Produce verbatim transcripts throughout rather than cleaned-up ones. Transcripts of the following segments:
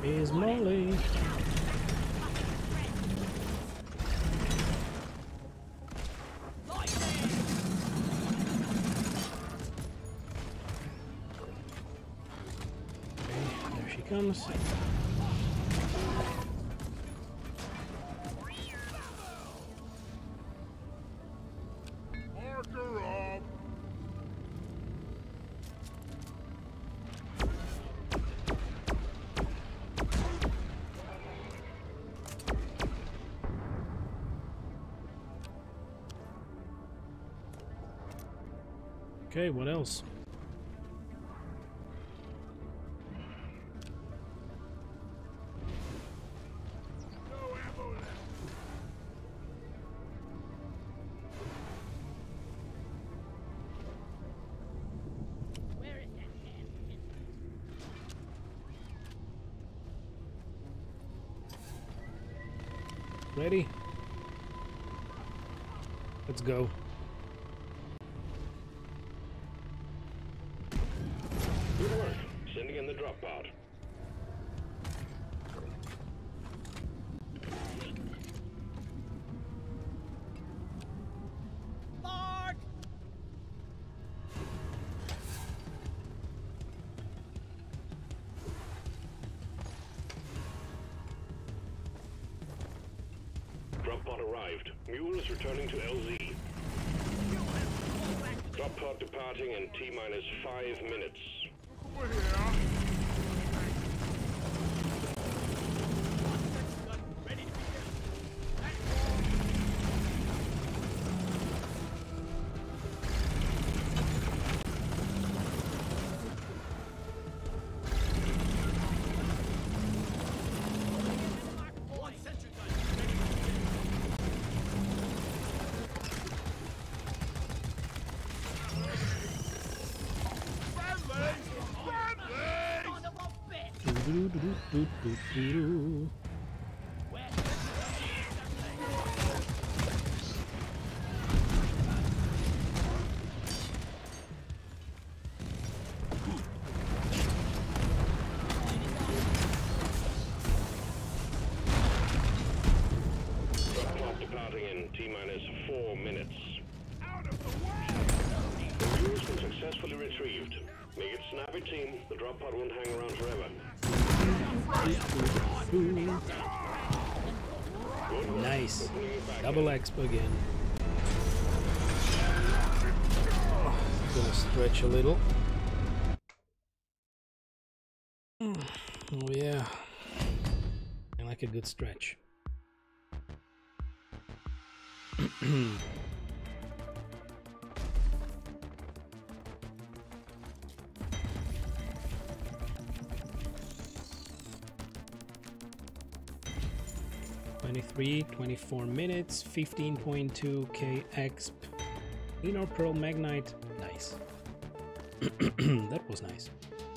is Molly. Comes. Marker up. Okay, what else? Ready? Let's go. Good work. Sending in the drop pod. Mark! Drop pod arrived. Mule is returning to L Z. Drop pod departing in T minus five minutes. Over here. Do, do, do, do, do, do. Drop pod departing in T minus four minutes. Out of the way! The mule's been successfully retrieved. Make it snappy, team. The drop pod won't hang around forever. Nice. Double exp again. Gonna stretch a little. Oh yeah. I like a good stretch. twenty-three, twenty-four minutes, fifteen point two K exp. Inner Pearl Magnite. Nice. That was nice.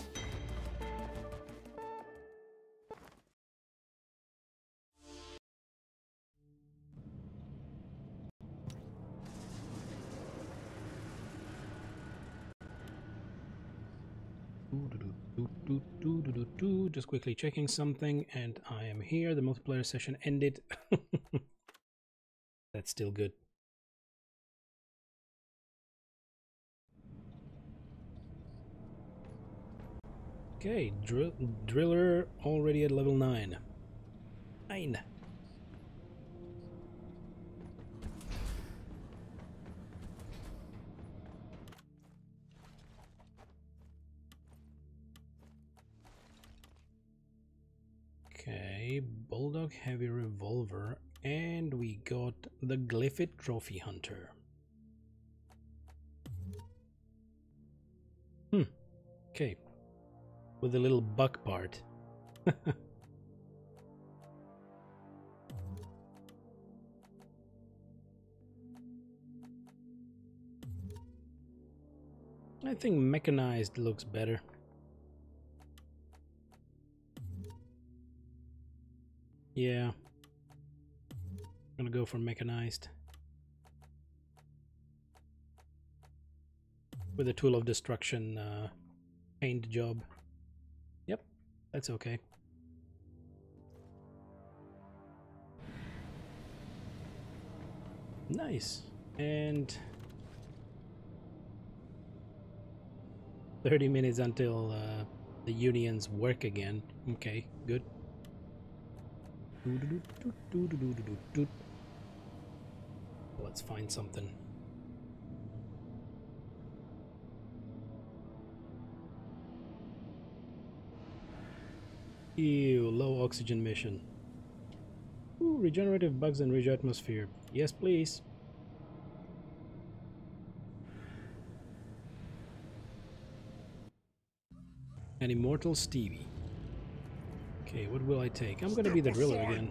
Just quickly checking something, and I am here. The multiplayer session ended. That's still good. Okay, drill, driller already at level nine. Nine. Okay, Bulldog Heavy Revolver, and we got the Glyphid Trophy Hunter. Hmm, okay, with a little buck part. I think mechanized looks better. Yeah, I'm gonna go for mechanized with a Tool of Destruction uh, paint job. Yep, that's okay. Nice. And thirty minutes until uh, the unions work again. Okay, good. Let's find something. Ew, low oxygen mission. Ooh, regenerative bugs and rich atmosphere. Yes, please. An immortal Stevie. Okay, what will I take? I'm gonna be the driller again.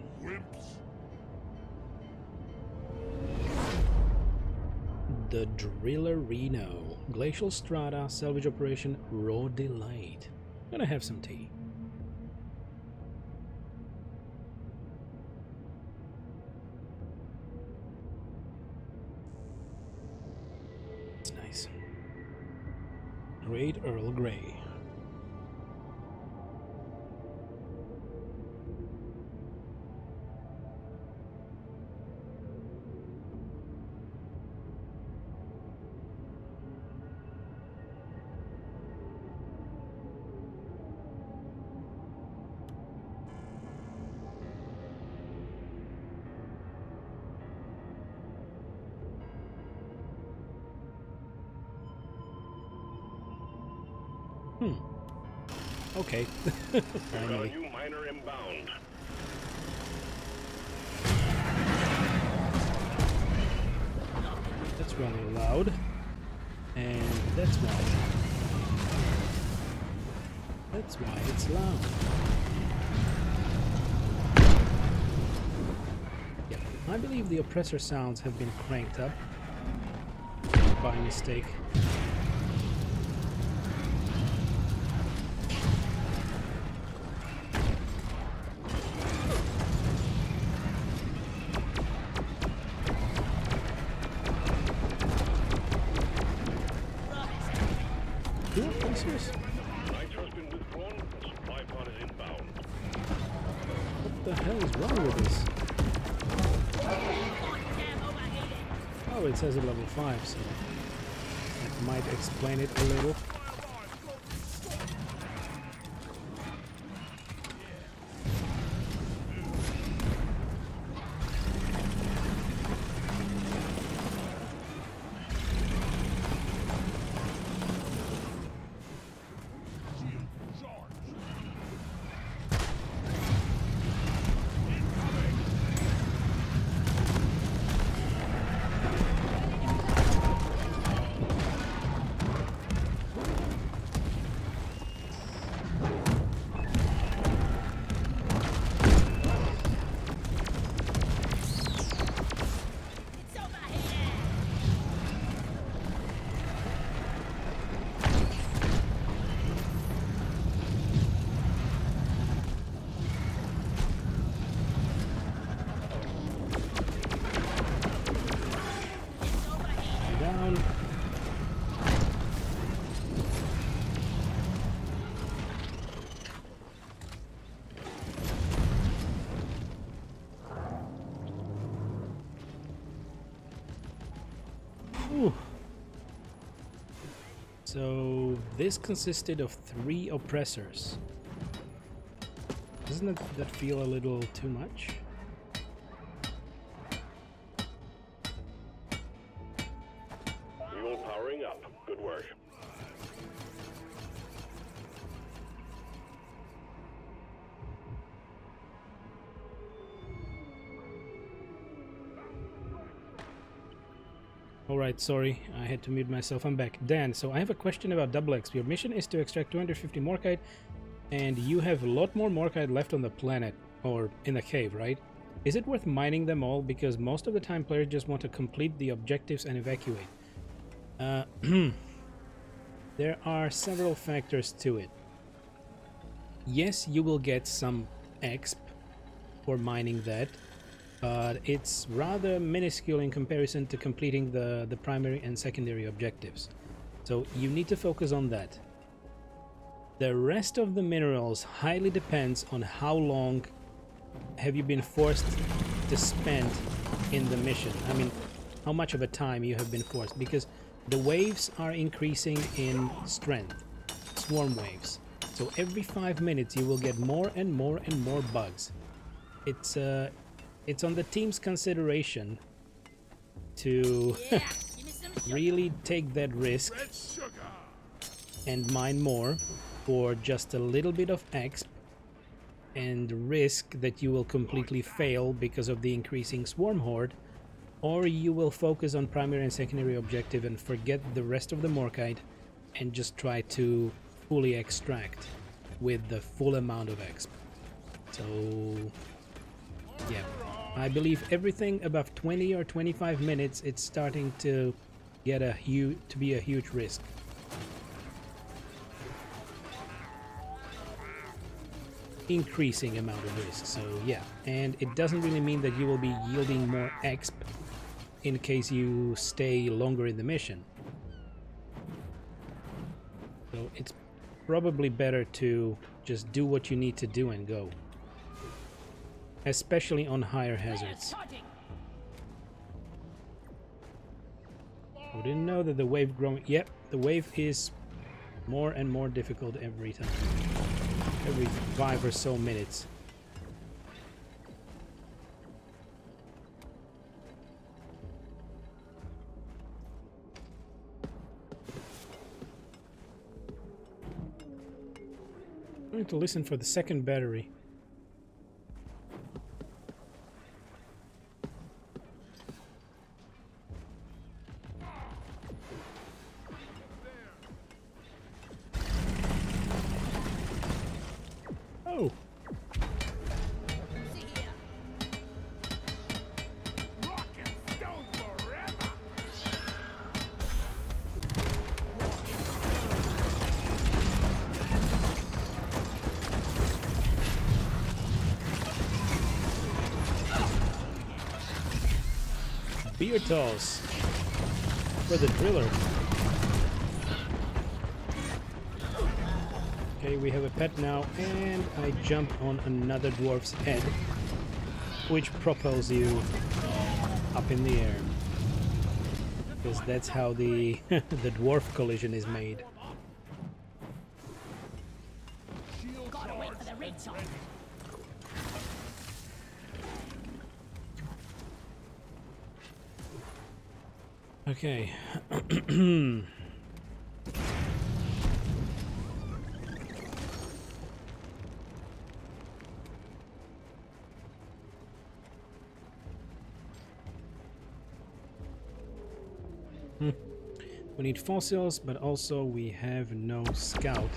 The Driller Reno. Glacial Strata, salvage operation, raw delight. Gonna have some tea. It's nice. Great Earl Grey. Hmm. Okay. We've got a Finally. new miner inbound. That's running loud. And that's why. That's why it's loud. Yeah, I believe the oppressor sounds have been cranked up by mistake. Nitro's been withdrawn. The supply pod is inbound. What the hell is wrong with this? Oh, it says at level five, so that might explain it a little. Ooh. So this consisted of three oppressors. Doesn't that, that feel a little too much? Fuel powering up. Good work. Alright, sorry, I had to mute myself. I'm back. Dan, so I have a question about Double X. Your mission is to extract two hundred fifty Morkite, and you have a lot more Morkite left on the planet, or in the cave, right? Is it worth mining them all? Because most of the time players just want to complete the objectives and evacuate. Uh, there are several factors to it. Yes, you will get some exp for mining that, but it's rather minuscule in comparison to completing the, the primary and secondary objectives. So you need to focus on that. The rest of the minerals highly depends on how long have you been forced to spend in the mission. I mean, how much of a time you have been forced, because the waves are increasing in strength, swarm waves. So every five minutes you will get more and more and more bugs. It's uh, it's on the team's consideration to really take that risk Red sugar. and mine more for just a little bit of exp, and risk that you will completely fail because of the increasing swarm horde, or you will focus on primary and secondary objective and forget the rest of the Morkite and just try to fully extract with the full amount of exp. So yeah, I believe everything above twenty or twenty-five minutes, it's starting to get a huge to be a huge risk. Increasing amount of risk. So yeah, and it doesn't really mean that you will be yielding more exp in case you stay longer in the mission. So it's probably better to just do what you need to do and go, especially on higher hazards. I didn't know that the wave growing. Yep, the wave is more and more difficult every time, every five or so minutes. I'm going to listen for the second battery. Oh. Rock and stone forever. Beer toss for the driller. Okay, we have a pet now, and I jump on another dwarf's head, which propels you up in the air. Because that's how the the dwarf collision is made. Shield Gotta wait for the charged red and zone. ready. Okay. Hmm. We need fossils, but also we have no scout.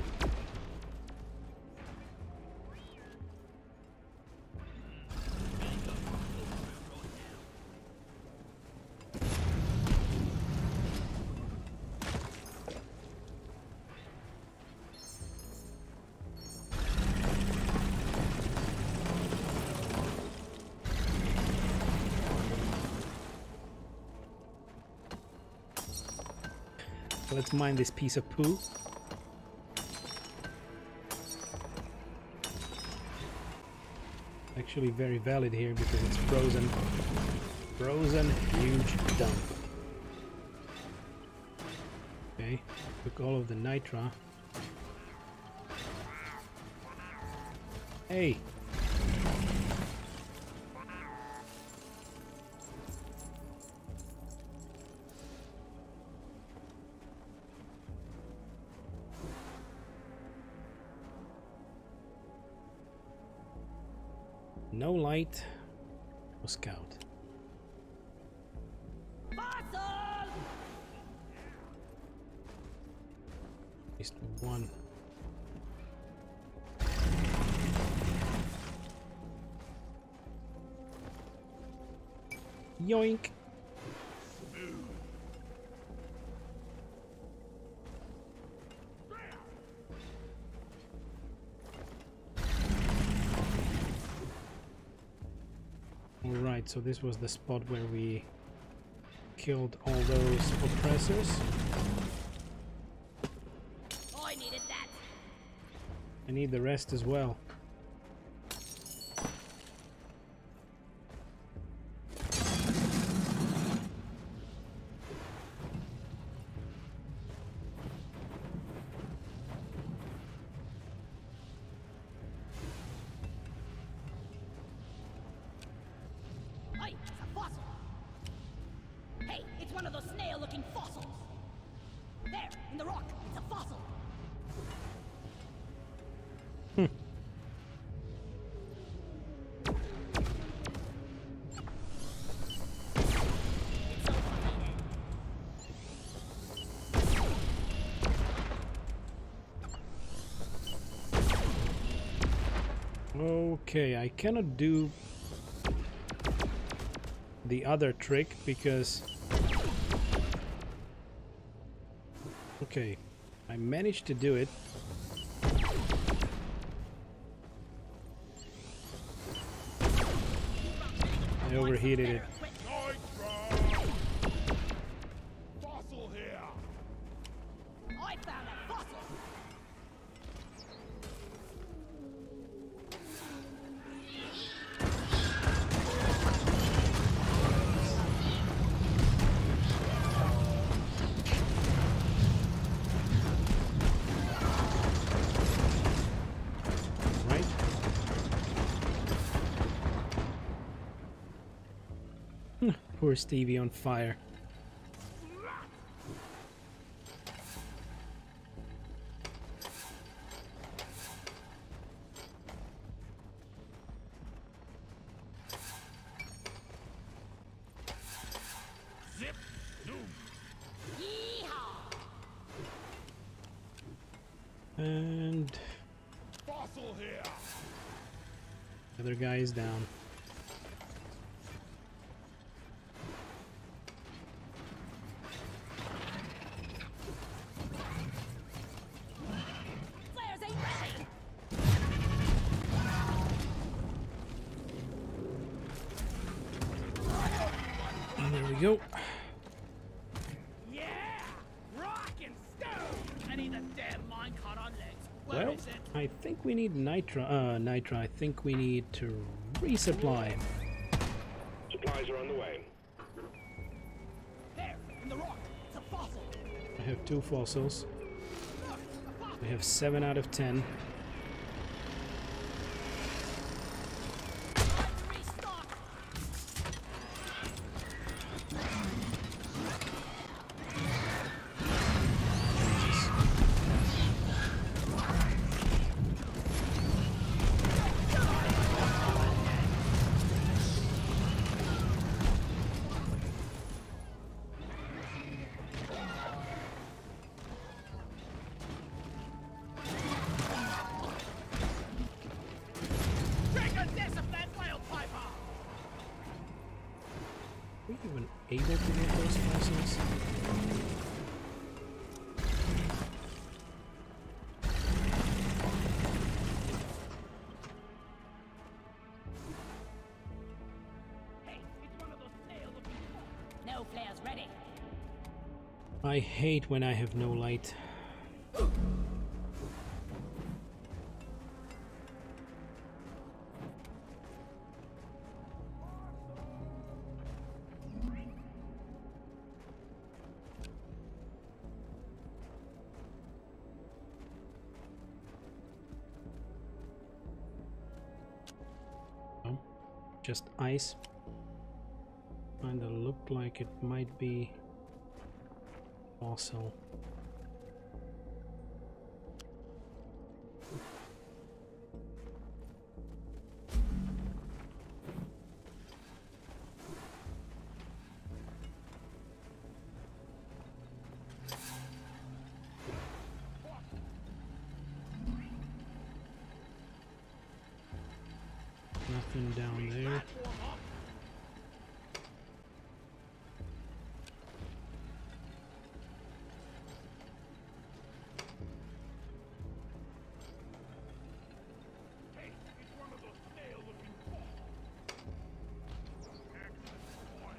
Let's mine this piece of poo. Actually very valid here because it's frozen. Frozen huge dump. Okay, took all of the nitra. Hey! No light, no scout. Fossil! At least one. Yoink! Alright, so this was the spot where we killed all those oppressors. I needed that. I need the rest as well. it's one of those snail-looking fossils. There, in the rock, it's a fossil. Hmm. Okay, I cannot do the other trick because... Okay, I managed to do it. I overheated it. Fossil here. I found a fossil. Poor Stevie on fire. Zip. Zoom. Yeehaw! And Fossil here. the other guy is down. Flares ain't ready. And there we go. Yeah. Rock and stone. I need a damn minecart on legs. Where Well, is it? I think we need nitro. Uh, nitro. I think we need to resupply. Supplies are on the way. There, in the rock, it's a fossil. I have two fossils. Look, a fossil. We have seven out of ten. Let's restock. Take a this of that whale piper. Are we even able to get those fossils? Hey, it's one of those snail-looking fossils. No flares ready. I hate when I have no light. Oh, just ice. Kinda looked like it might be fossil. Nothing down there. Hey, it's one of those snail-looking fossils. Excellent point.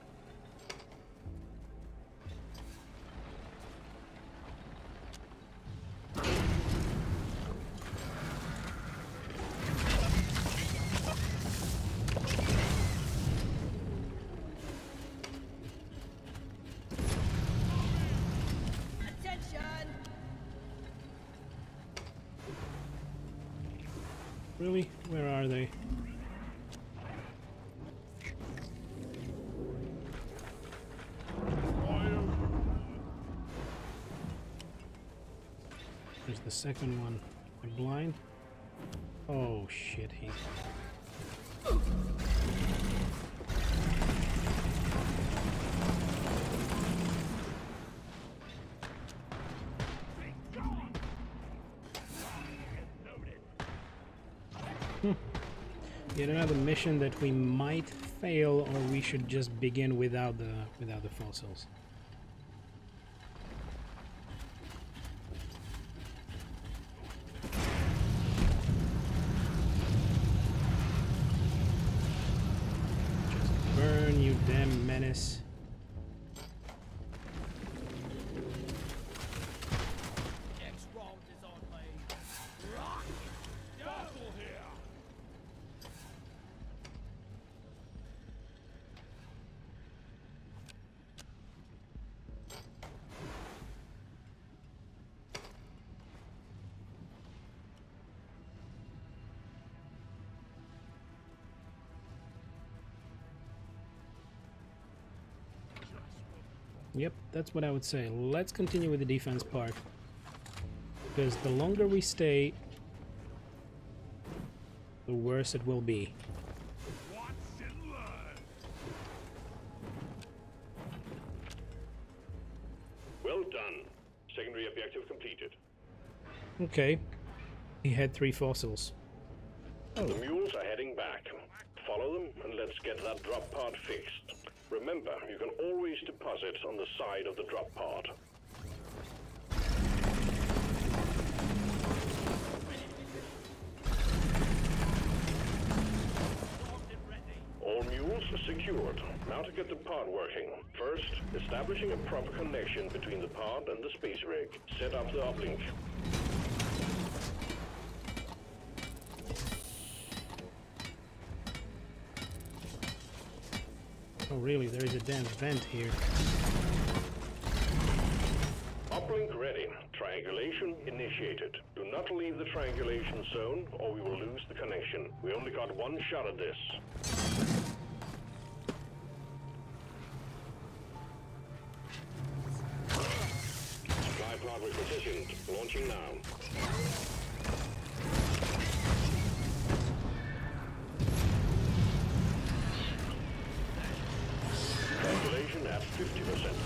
Attention! Really? Where are they? There's the second one. I'm blind. Oh shit, he. Hmm. Yet another mission that we might fail, or we should just begin without the without the fossils. Burn, you damn menace. Next round is on me. Rock! Double here! Yep, that's what I would say. Let's continue with the defense part. Because the longer we stay, the worse it will be. Watch and learn! Well done. Secondary objective completed. Okay. He had three fossils. Oh. The mules are heading back. Follow them and let's get that drop pod fixed. Remember, you can always deposit on the side of the drop pod. All mules are secured. Now to get the pod working. First, establishing a proper connection between the pod and the space rig. Set up the uplink. Oh really, there is a damn vent here. Uplink ready. Triangulation initiated. Do not leave the triangulation zone or we will lose the connection. We only got one shot at this. Supply pod repositioned. Launching now. Triangulation at fifty percent.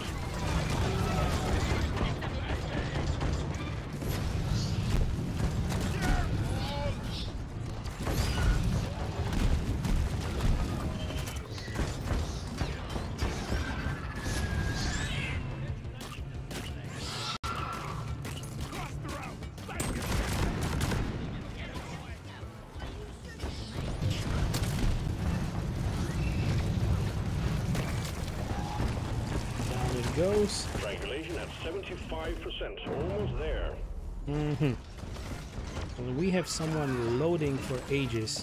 Goes. Triangulation at seventy-five percent, almost there. Mm-hmm. Well, we have someone loading for ages.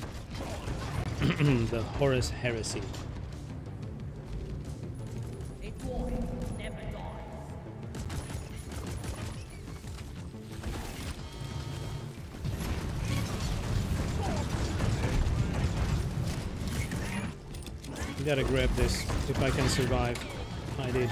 The Horus Heresy. A boy never dies. We gotta grab this if I can survive. I did.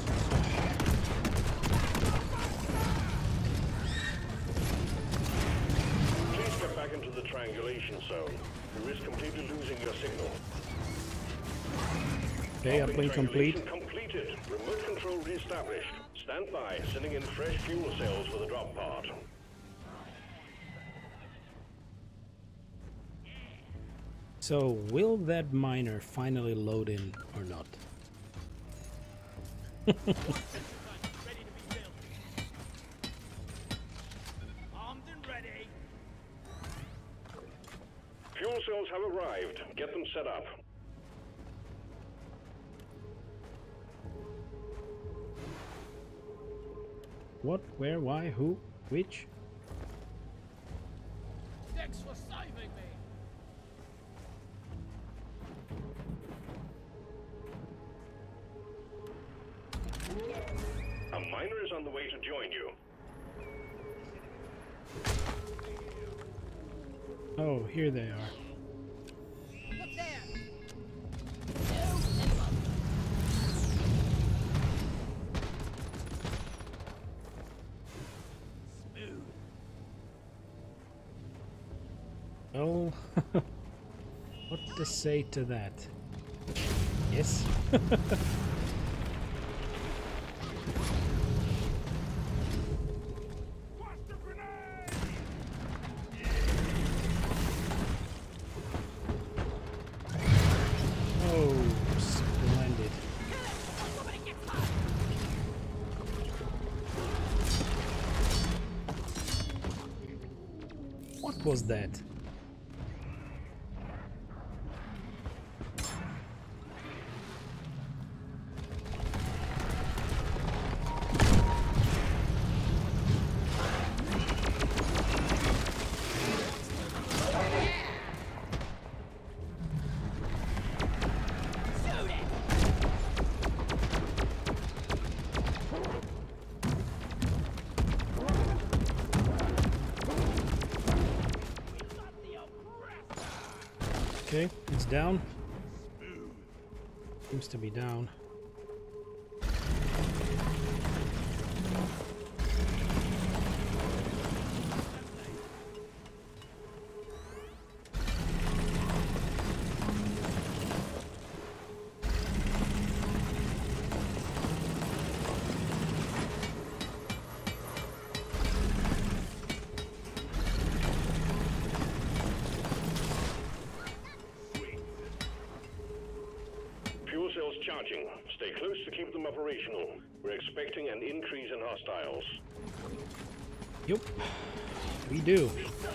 Please get back into the triangulation zone. You risk completely losing your signal. Okay, Uplink uplink complete. triangulation completed. Remote control reestablished. Stand by, sending in fresh fuel cells for the drop pod. So, will that miner finally load in or not? Ready to be built. Armed and ready. Fuel cells have arrived. Get them set up. What, where, why, who, which? Thanks for saving me. A miner is on the way to join you. Oh, here they are. Look there. Smooth Well, what to say to that? Yes. Oh, splendid. What was that? Okay, it's down. Seems to be down. Fuel cells charging. Stay close to keep them operational. We're expecting an increase in hostiles. Yep, we do.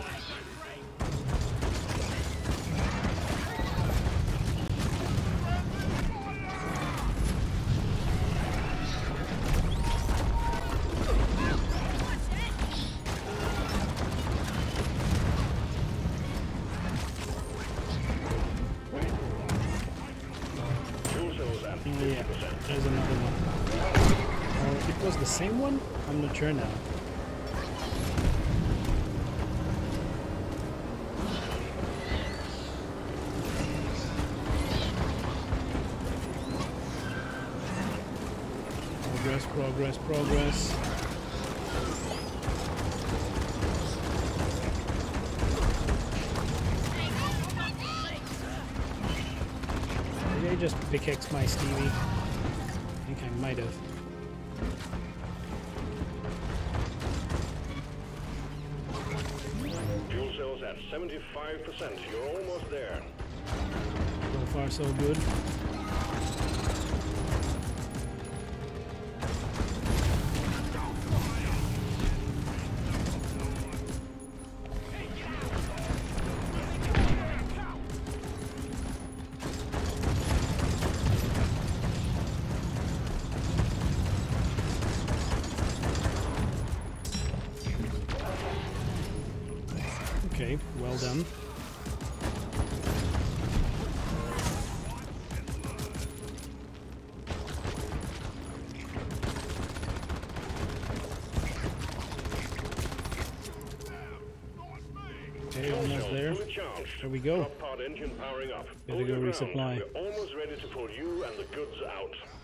Oh yeah, there's another one. Uh, it was the same one? I'm not sure now. Progress, progress, progress. Did I just pickaxe my Stevie? I think I might have. Fuel cells at seventy-five percent. You're almost there. So far, so good. Okay, well done. Okay, almost there. There we go. Top part engine powering up. Gotta go Hold your resupply. ground. We're almost ready to pull you and the goods out.